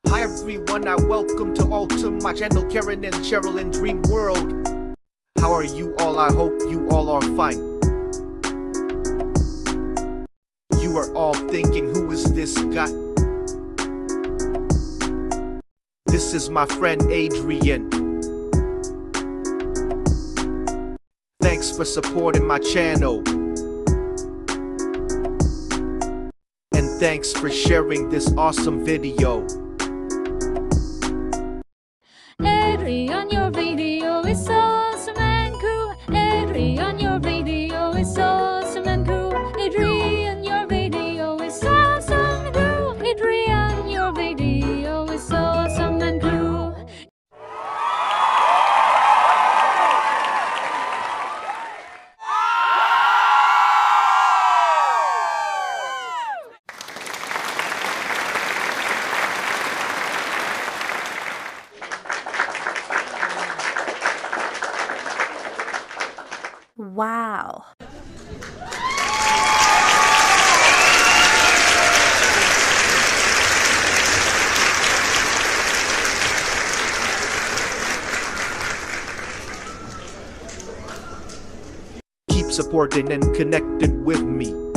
Hi everyone, I welcome to all to my channel, Karen and Cheryl in Dream World. How are you all? I hope you all are fine. You are all thinking, who is this guy? This is my friend Adrian. Thanks for supporting my channel. And thanks for sharing this awesome video. Adrian, your video is awesome and cool. Adrian, your video is awesome and cool. Adrian, your video is awesome and cool. Adrian, your video is awesome and cool. Wow. Keep supporting and connected with me.